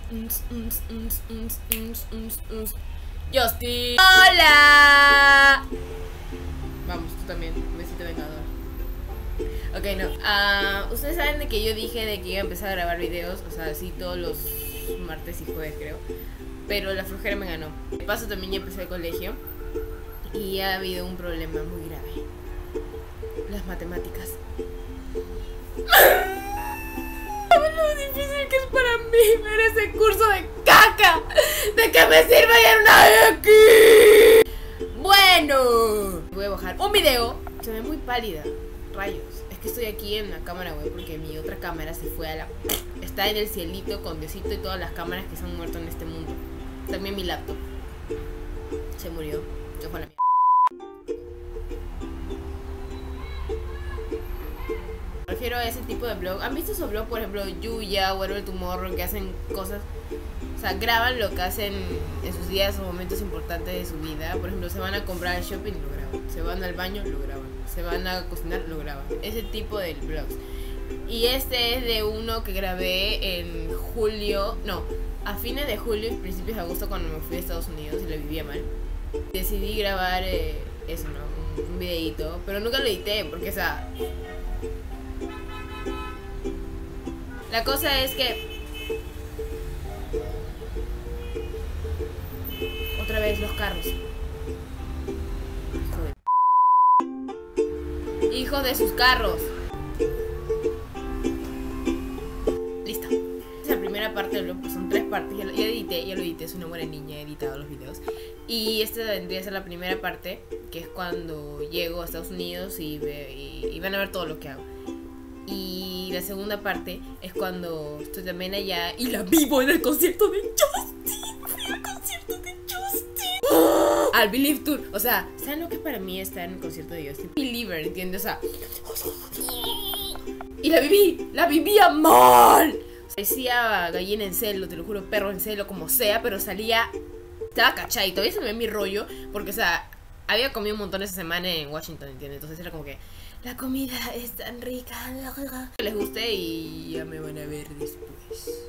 Justin. Hola. Vamos, tú también. Besito vengador. Ok, no. Ustedes saben de que yo dije de que iba a empezar a grabar videos. O sea, sí, todos los martes y jueves, creo. Pero la flojera me ganó. De paso también ya empecé el colegio. Y ha habido un problema muy grave. Las matemáticas. Lo difícil que es para mí ver ese curso de caca. ¿De qué me sirve ir nadie aquí? Bueno, voy a bajar un video. Se ve muy pálida. Rayos. Es que estoy aquí en la cámara web porque mi otra cámara se fue a la... Está en el cielito con Diosito y todas las cámaras que se han muerto en este mundo. También mi laptop se murió. Yo fue a la mierda. Prefiero ese tipo de blog. ¿Han visto esos blogs, por ejemplo, Yuya, Whatever Tomorrow, que hacen cosas? O sea, graban lo que hacen en sus días o momentos importantes de su vida. Por ejemplo, se van a comprar al shopping, lo graban. Se van al baño, lo graban. Se van a cocinar, lo graban. Ese tipo de blogs. Y este es de uno que grabé en julio. No, a fines de julio y principios de agosto, cuando me fui a Estados Unidos y lo vivía mal. Decidí grabar eso, ¿no? Un videito. Pero nunca lo edité porque, o sea... La cosa es que... Otra vez los carros. Hijos de sus carros. Listo. Es la primera parte del blog, pues son 3 partes. Ya lo edité, soy una buena niña, he editado los videos. Y esta vendría a ser la primera parte, que es cuando llego a Estados Unidos y van a ver todo lo que hago. Y la segunda parte es cuando estoy también allá y la vivo en el concierto de Justin. Fui al concierto de Justin. Al Believe Tour. O sea, ¿saben lo que para mí está en el concierto de Justin? Believer, ¿entiendes? O sea, y la vivía mal. Parecía gallina en celo, te lo juro, perro en celo, como sea, pero salía... Estaba cachada y todavía se me ve mi rollo, porque, o sea, había comido un montón esa semana en Washington, ¿entiendes? Entonces era como que... La comida es tan rica. Les guste y ya me van a ver después.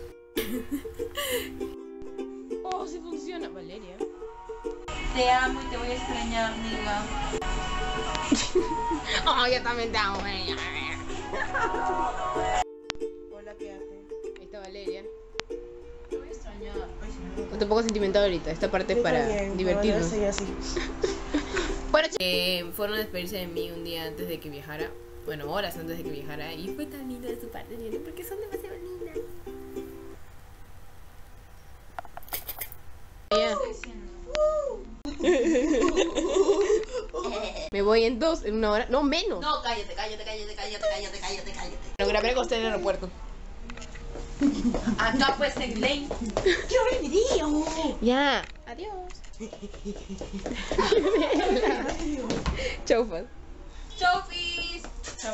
Oh, sí funciona, Valeria. Te amo y te voy a extrañar, amiga. Oh, yo también te amo. Hola, ¿qué haces? Ahí está Valeria. Te voy a extrañar. No te pongo sentimental ahorita. Esta parte es para divertirnos. Bueno, fueron a despedirse de mí un día antes de que viajara. Bueno, horas antes de que viajara. Y fue tan lindo de su parte, porque son demasiado lindas. Me voy en 1 hora. No, menos. No, cállate. Lo grabé con usted en el aeropuerto. Acá pues en ley. ¡Quiero ver el video! Ya. Adiós. Chau, Faz. Chau, Fizz. Chau.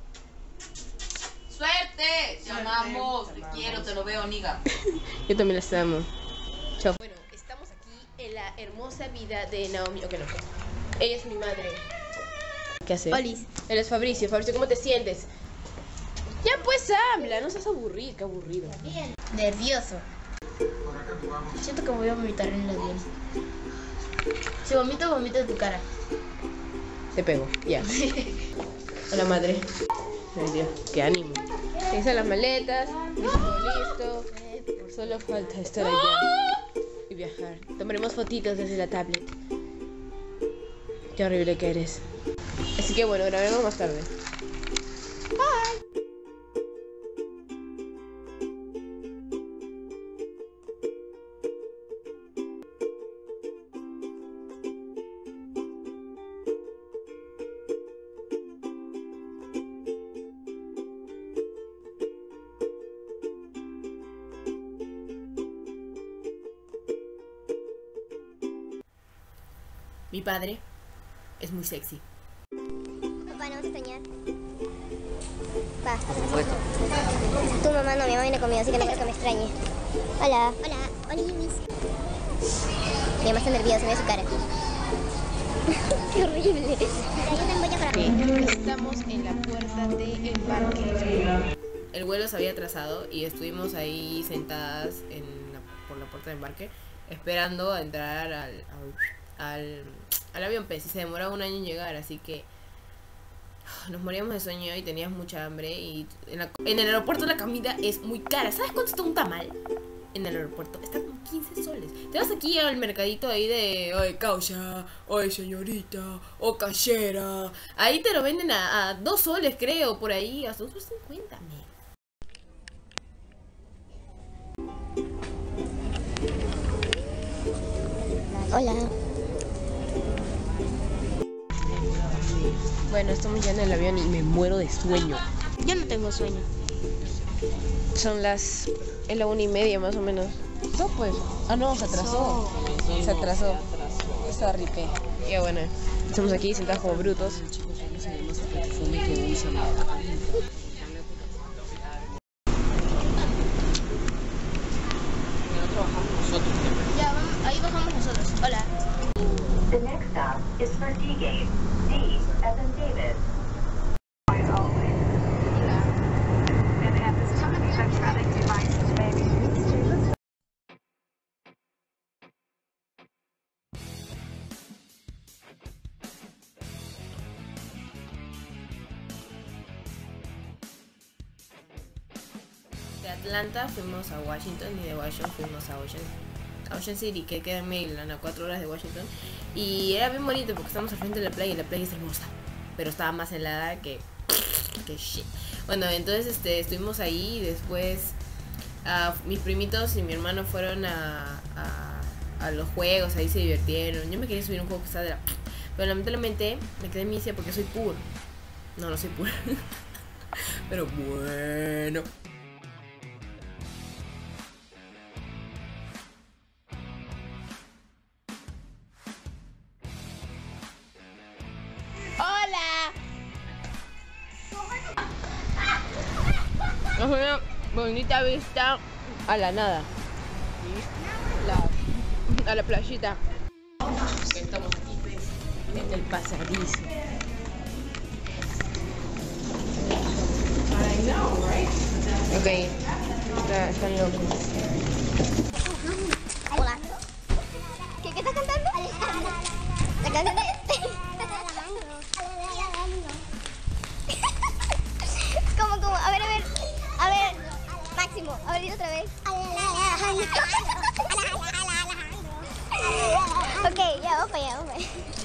Suerte. Te amamos. Te quiero, te lo veo, niga. Yo también las amo. Chau. Bueno, estamos aquí en la hermosa vida de Naomi. Ok, no. Ella es mi madre. ¿Qué hace? Olis. Él es Fabricio. Fabricio, ¿cómo te sientes? Ya pues habla, no seas aburrido, qué aburrido. Bien. Nervioso. Siento que me voy a vomitar en la dientes. Si vomito, vomito en tu cara. Te pego, ya. Hola, madre. Ay, Dios, qué ánimo. Ahí están las maletas, listo. Solo falta estar allá y viajar. Tomaremos fotitos desde la tablet. Qué horrible que eres. Así que bueno, grabemos más tarde. Bye. Mi padre es muy sexy. Papá, ¿no vas a extrañar? Pa, tu mamá no, mi mamá viene conmigo, así que no creo que me extrañe. Hola. Hola. Hola, Yumis. Mi mamá está nerviosa, ve su cara. Qué horrible. Yo también voy a parar. Estamos en la puerta de embarque. el vuelo se había atrasado y estuvimos ahí sentadas por la puerta de embarque esperando a entrar al avión, pues, y se demoraba 1 año en llegar, así que nos moríamos de sueño y teníamos mucha hambre. Y en el aeropuerto la comida es muy cara. ¿Sabes cuánto está un tamal? En el aeropuerto está como 15 soles. Te vas aquí al mercadito ahí de oye causa, oye señorita, o cachera. Ahí te lo venden a 2 soles, creo, por ahí, a 2,50. Hola. Bueno, estamos ya en el avión y me muero de sueño. Yo no tengo sueño. Son las... es la 1:30 más o menos. ¿No pues? Ah, no, se atrasó. Se atrasó. Está ripe. Ya bueno, estamos aquí sentados como brutos. Ya, ahí bajamos nosotros. Hola. The next stop is for D-Gate. D as in David. De Atlanta fuimos a Washington y de Washington fuimos a Ocean City, que queda en Maryland, a 4 horas de Washington. Y era bien bonito porque estamos al frente de la playa y la playa es hermosa, pero estaba más helada que shit. Bueno, entonces estuvimos ahí y después mis primitos y mi hermano fueron a los juegos, ahí se divirtieron. Yo me quería subir a un juego que estaba de la... pero lamentablemente me quedé en misia porque soy pura. No soy pura. Pero bueno. Es una bonita vista a la nada. A la playita. Estamos aquí en el pasadizo. Ok, están locos. Hola. ¿Qué estás cantando? La canción de... como, a ver, Máximo, a ver, dilo otra vez. Ok, ya, vamos para allá.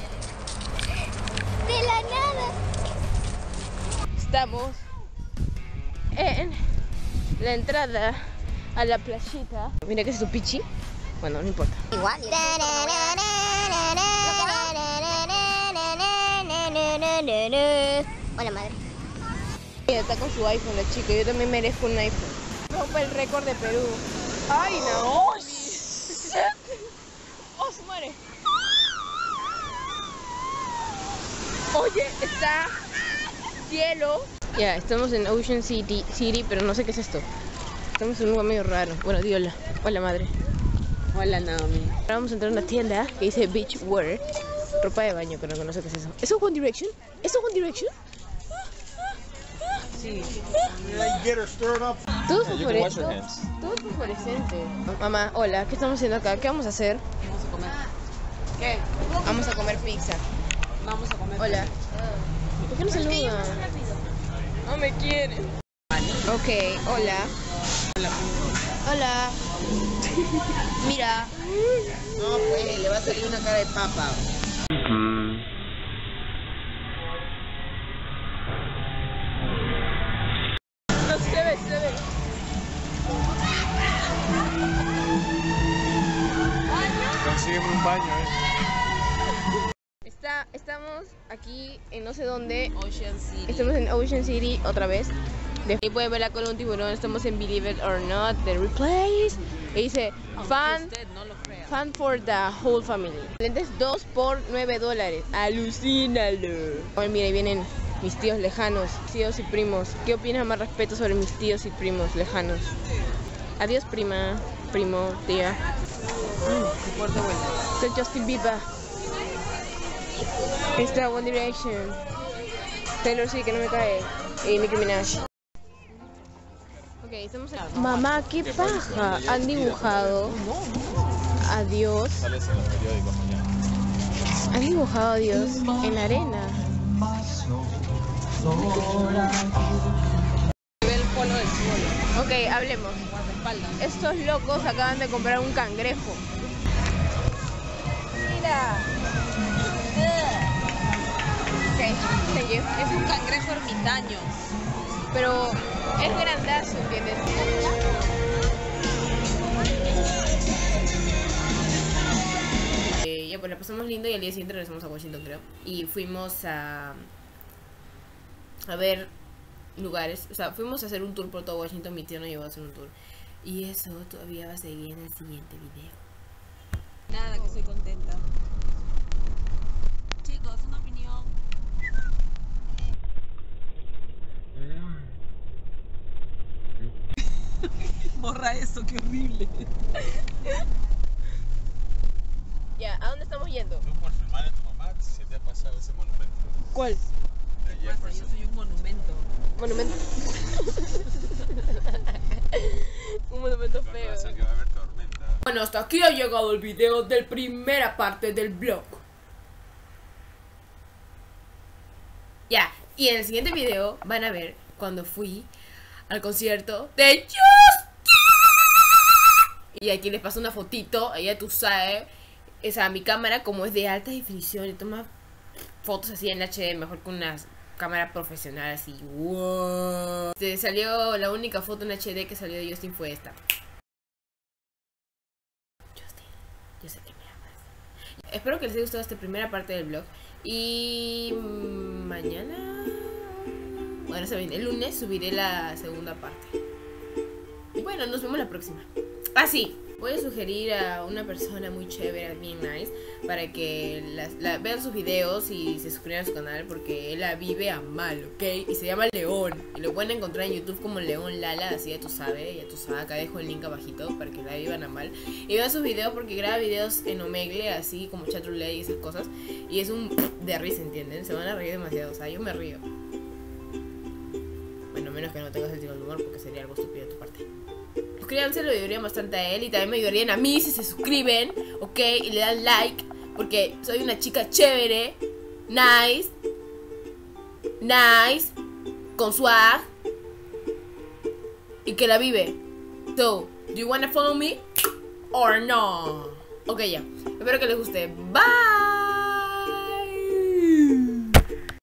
De la nada. Estamos en la entrada a la playita. Mira que es tu pichi. Bueno, no importa. Igual. Hola, madre. Mira, está con su iPhone la chica. Yo también merezco un iPhone. Rompe el récord de Perú. ¡Ay, no! ¡Oh, su madre! Oye, está cielo. Ya, estamos en Ocean City, pero no sé qué es esto. Estamos en un lugar medio raro. Bueno, di hola. Hola, madre. Hola, Naomi. Ahora vamos a entrar a una tienda que dice Beach Wear. Ropa de baño, pero no sé qué es eso. ¿Eso es One Direction? ¿Eso es One Direction? Sí. Todos fosforescentes. Mamá, hola, ¿qué estamos haciendo acá? ¿Qué vamos a hacer? Vamos a comer. ¿Qué? Vamos a comer pizza. Vamos a comer. Hola. ¿Por qué no saludan? No me quieren. Ok, hola. Hola. Mira. No, pues, le va a salir una cara de papa. No se ve. Consígueme un baño, Estamos aquí en no sé dónde. Ocean City. Estamos en Ocean City otra vez. Ahí pueden ver la cola de un tiburón. Estamos en Believe It or Not, The Replays. Y dice fan, Usted no lo crea. fan for the whole family. Lentes 2 por $9. Alucínalo. Bueno, mira, ahí vienen mis tíos lejanos, tíos y primos. ¿Qué opinas más respeto sobre mis tíos y primos lejanos? Adiós, prima, primo, tía. Qué fuerte vuelta. Soy Justin Bieber. Está One Direction. Taylor sí que no me cae. Y Nicki Minaj. Ok, estamos en... Mamá, ¿qué paja? Han dibujado a Dios. Sales en los periódicos mañana. Han dibujado a Dios en la arena. El polo del suelo. Ok, hablemos. Estos locos acaban de comprar un cangrejo. Mira. Ok, thank you. Es un cangrejo ermitaño. Pero es grandazo, ¿entiendes? Ya pues la pasamos lindo y al día siguiente regresamos a Washington, creo. Y fuimos a ver lugares. O sea, fuimos a hacer un tour por todo Washington. Mi tío nos llevó a hacer un tour. Y eso todavía va a seguir en el siguiente video. Nada, que estoy contenta. Chicos, una opinión. Borra eso, qué horrible. Ya, ¿a dónde estamos yendo? Tú por filmar a tu mamá, si te ha pasado ese monumento. ¿Cuál? De Yo Jefferson. soy un monumento. Monumento. Un monumento Con feo. razón que va a haber tormenta. Bueno, hasta aquí ha llegado el video de la primera parte del vlog. Ya, y en el siguiente video van a ver cuando fui al concierto de Justin. Y aquí les paso una fotito, ella tú sabes. O sea, mi cámara como es de alta definición y toma fotos así en HD mejor que una cámara profesional así. Wow. Salió la única foto en HD que salió de Justin fue esta. Justin, yo sé que me amas. Espero que les haya gustado esta primera parte del vlog. Y mañana, bueno, se viene el lunes, subiré la segunda parte. Y bueno, nos vemos la próxima. Ah, sí, voy a sugerir a una persona muy chévere, bien nice, para que vean sus videos y se suscriban a su canal, porque él la vive a mal, ¿ok? Y se llama León, y lo pueden encontrar en YouTube como León Lala, así ya tú sabes, acá dejo el link abajito para que la vivan a mal. Y vean sus videos porque graba videos en Omegle, así como chat roulette y esas cosas, y es un de risa, ¿entienden? Se van a reír demasiado, o sea, yo me río. Bueno, menos que no tengas sentido del humor, porque sería algo estúpido de tu parte. Suscríbanse, lo ayudarían bastante a él y también me ayudarían a mí si se suscriben, ¿ok? Y le dan like, porque soy una chica chévere, nice, con swag y que la vive. So, do you wanna follow me or no? Ok, ya. Espero que les guste. Bye.